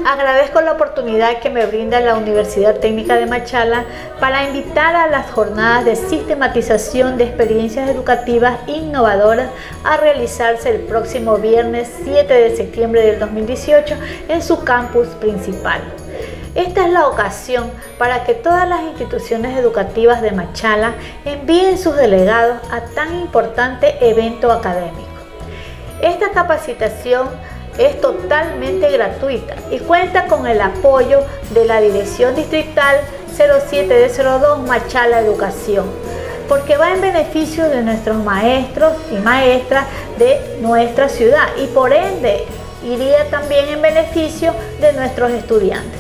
Agradezco la oportunidad que me brinda la Universidad Técnica de Machala para invitar a las jornadas de sistematización de experiencias educativas innovadoras a realizarse el próximo viernes 7 de septiembre del 2018 en su campus principal. Esta es la ocasión para que todas las instituciones educativas de Machala envíen sus delegados a tan importante evento académico. Esta capacitación es totalmente gratuita y cuenta con el apoyo de la Dirección Distrital 07D02 Machala Educación, porque va en beneficio de nuestros maestros y maestras de nuestra ciudad y por ende iría también en beneficio de nuestros estudiantes.